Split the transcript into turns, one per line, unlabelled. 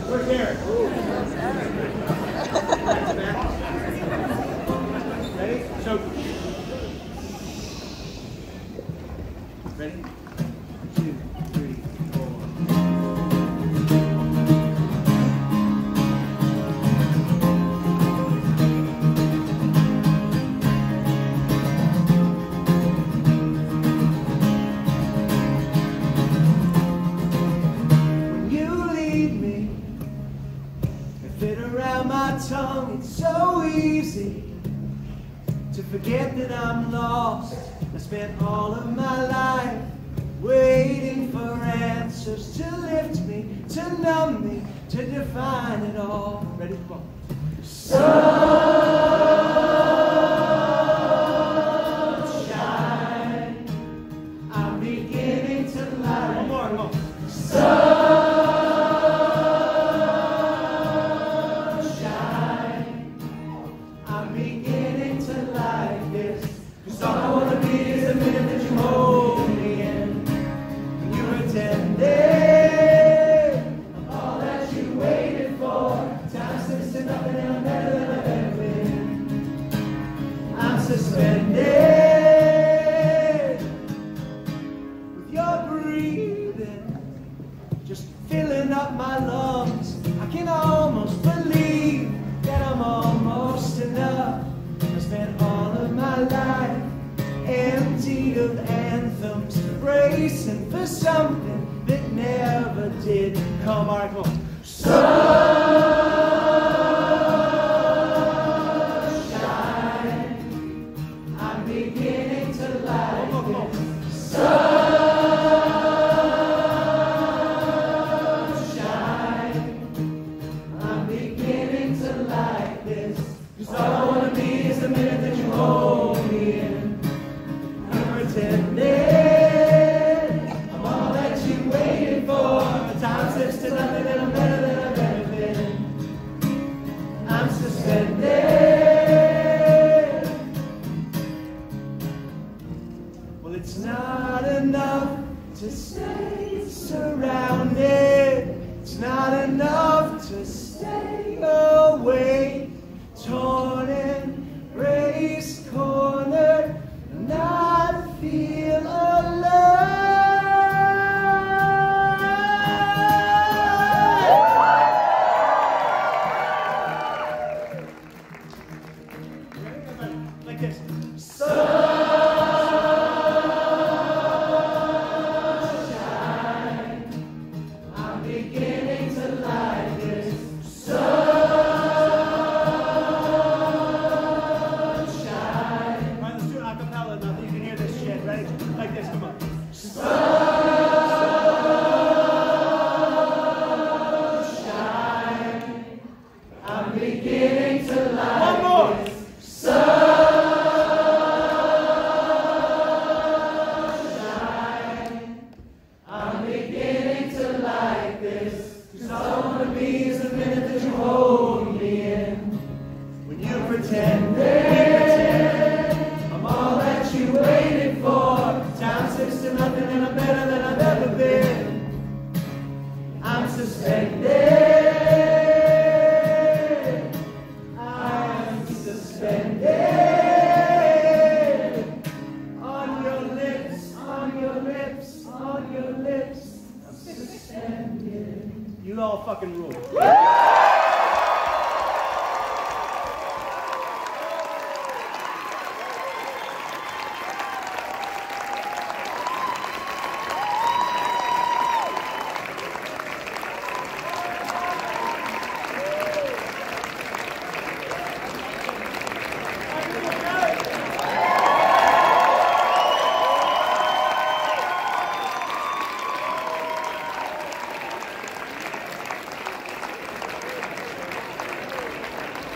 Where's Eric? Ready? So, ready? 2, 3, 4. My tongue, it's so easy to forget that I'm lost. I spent all of my life waiting for answers to lift me, to numb me, to define it all. Ready? Come on. Sunshine, I'm beginning to light. One more, come on. I'm beginning to like this, 'cause all I wanna be is the minute that you hold me in. When you pretended I'm all that you waited for. Time slips to nothing and I'm better than I've ever been. I'm suspended with your breathing, just filling up my lungs. I can almost believe that I'm almost enough. I spent all of my life emptied of anthems, bracing for something that never did come. All right, come on. Sunshine, I'm beginning to like it. I'm beginning to like this, 'cause all I wanna be is the minute that you hold me in. You pretended I'm all that you waited for. Time slips to nothing and I'm better than I've ever been. I'm suspended. Well, it's not enough to stay surrounded. It's not enough to stay away. Torn and raised, cornered, not feel alive. Like this. Sunshine, I'm beginning to like this. Like this, come on. Sunshine, I'm beginning to like one more. Sunshine, I'm beginning to like this, 'cause all I wanna be is the minute that you hold me in. When you pretended I'm all that you waited for. Time slips to nothing and I'm better than I've ever been. I'm suspended. I'm suspended. On your lips, on your lips, on your lips. I'm suspended. You all fucking rule.